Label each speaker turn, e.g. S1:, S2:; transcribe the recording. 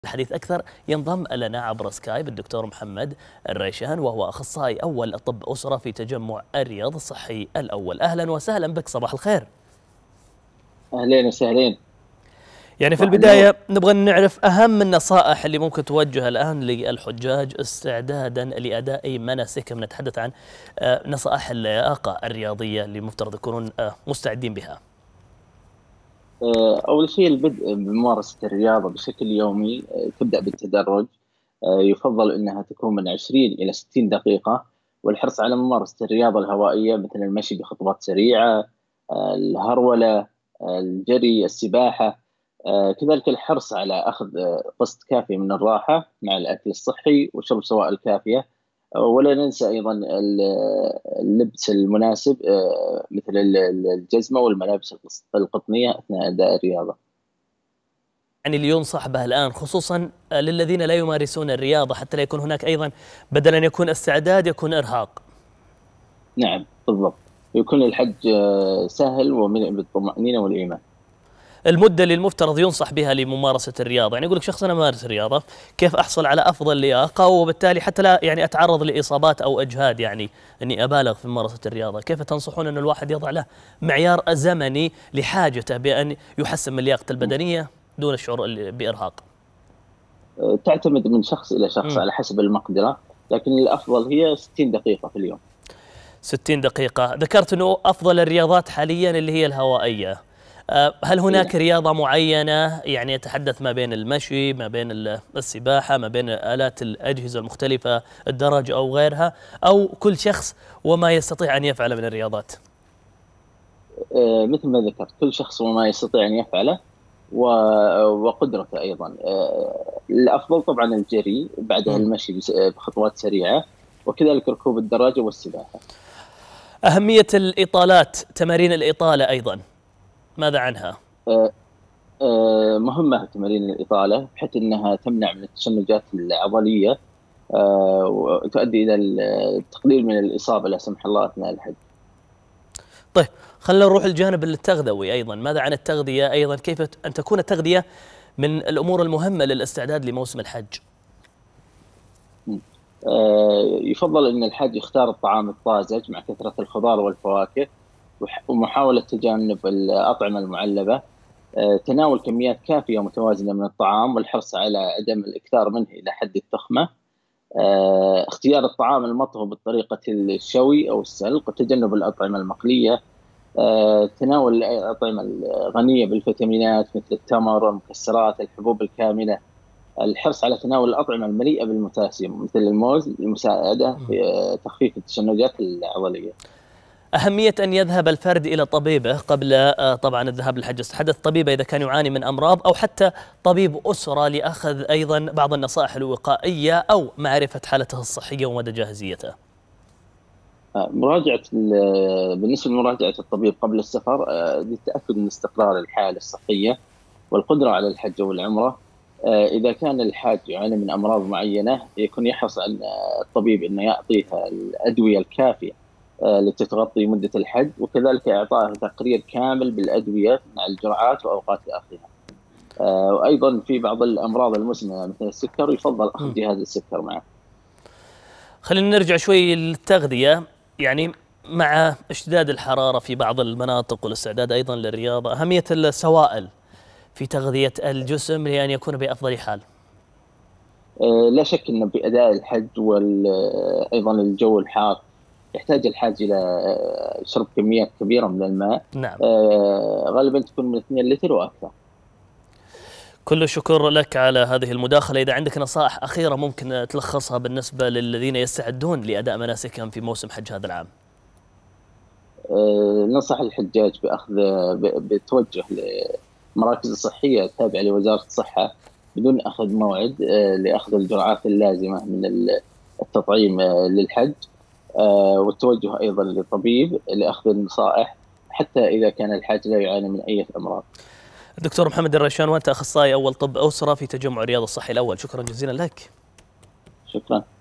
S1: الحديث أكثر ينضم لنا عبر سكايب الدكتور محمد الريشان، وهو أخصائي أول طب أسرة في تجمع الرياض الصحي الأول. أهلا وسهلا بك، صباح الخير.
S2: أهلين وسهلين.
S1: يعني في البداية نبغى نعرف أهم النصائح اللي ممكن توجهها الآن للحجاج استعدادا لأداء مناسكهم. نتحدث عن نصائح اللياقة الرياضية اللي مفترض يكونون مستعدين بها.
S2: أول شيء البدء بممارسة الرياضة بشكل يومي، تبدأ بالتدرج. يفضل أنها تكون من 20 إلى 60 دقيقة، والحرص على ممارسة الرياضة الهوائية مثل المشي بخطوات سريعة، الهرولة، الجري، السباحة. كذلك الحرص على أخذ قسط كافي من الراحة مع الأكل الصحي وشرب سوائل كافية. ولا ننسى أيضا اللبس المناسب، مثل الجزمة والملابس القطنية أثناء أداء الرياضة.
S1: يعني اللي ينصح به الآن خصوصا للذين لا يمارسون الرياضة، حتى لا يكون هناك أيضا بدل أن يكون استعداد يكون إرهاق.
S2: نعم بالضبط، يكون الحج سهل ومليء بالطمأنينة والإيمان.
S1: المدة اللي المفترض ينصح بها لممارسة الرياضة، يعني يقول لك شخص أنا مارس الرياضة، كيف أحصل على أفضل لياقة وبالتالي حتى لا يعني أتعرض لإصابات أو إجهاد، يعني أني أبالغ في ممارسة الرياضة. كيف تنصحون أن الواحد يضع له معيار زمني لحاجته بأن يحسن من لياقته البدنية دون الشعور بإرهاق؟
S2: تعتمد من شخص إلى شخص على حسب المقدرة، لكن الأفضل هي 60 دقيقة في اليوم.
S1: 60 دقيقة. ذكرت أنه أفضل الرياضات حاليا اللي هي الهوائية. هل هناك رياضة معينة، يعني يتحدث ما بين المشي، ما بين السباحة، ما بين آلات الأجهزة المختلفة، الدرج أو غيرها، أو كل شخص وما يستطيع أن يفعل من الرياضات؟
S2: مثل ما ذكرت، كل شخص وما يستطيع أن يفعله وقدرته أيضا. الأفضل طبعا الجري، بعدها المشي بخطوات سريعة، وكذلك ركوب الدراجة والسباحة.
S1: أهمية الإطالات، تمارين الإطالة أيضا، ماذا عنها؟
S2: مهمة تمارين الإطالة، بحيث أنها تمنع من التشنجات العضلية، وتؤدي إلى التقليل من الإصابة لا سمح الله أثناء الحج.
S1: طيب خلينا نروح الجانب التغذوي أيضا. ماذا عن التغذية أيضا؟ كيف أن تكون التغذية من الأمور المهمة للاستعداد لموسم الحج؟
S2: يفضل أن الحاج يختار الطعام الطازج مع كثرة الخضار والفواكه، ومحاولة تجنب الأطعمة المعلبة، تناول كميات كافية ومتوازنة من الطعام، والحرص على عدم الإكثار منه إلى حد التخمة، اختيار الطعام المطهو بالطريقة الشوي أو السلق، وتجنب الأطعمة المقلية، تناول الأطعمة الغنية بالفيتامينات مثل التمر والمكسرات، الحبوب الكاملة، الحرص على تناول الأطعمة المليئة بالبوتاسيوم مثل الموز للمساعدة في تخفيف التشنجات العضلية.
S1: أهمية أن يذهب الفرد إلى طبيبه قبل طبعا الذهاب للحج. تحدث طبيبه إذا كان يعاني من أمراض، أو حتى طبيب أسرة لأخذ أيضا بعض النصائح الوقائية أو معرفة حالته الصحية ومدى جاهزيته.
S2: بالنسبة لمراجعة الطبيب قبل السفر، للتأكد من استقرار الحالة الصحية والقدرة على الحج والعمرة. إذا كان الحاج يعاني من أمراض معينة، يكون يحرص على الطبيب أنه يعطيها الأدوية الكافية التي تغطي مدة الحج، وكذلك إعطائه تقرير كامل بالأدوية مع الجرعات وأوقات أخذها. وأيضا في بعض الأمراض المزمنة مثل السكر يفضل أخذ جهاز السكر معه.
S1: خلينا نرجع شوي للتغذية. يعني مع اشتداد الحرارة في بعض المناطق والاستعداد أيضا للرياضة، أهمية السوائل في تغذية الجسم لأن يكون بأفضل حال.
S2: لا شك أن بأداء الحج وأيضا الجو الحار يحتاج الحاج إلى شرب كميات كبيرة من الماء.
S1: نعم.
S2: غالبا تكون من 2 لتر وأكثر.
S1: كل الشكر لك على هذه المداخلة. إذا عندك نصائح أخيرة ممكن تلخصها بالنسبة للذين يستعدون لأداء مناسكهم في موسم حج هذا العام.
S2: ننصح الحجاج بتوجه لمراكز صحية تابعة لوزارة الصحة بدون أخذ موعد، لأخذ الجرعات اللازمة من التطعيم للحج، والتوجه أيضا للطبيب لأخذ النصائح حتى إذا كان الحاج لا يعاني من أي أمراض.
S1: الدكتور محمد الريشان، وأنت أخصائي أول طب أسرة في تجمع الرياض الصحي الأول، شكرا جزيلا لك.
S2: شكرا.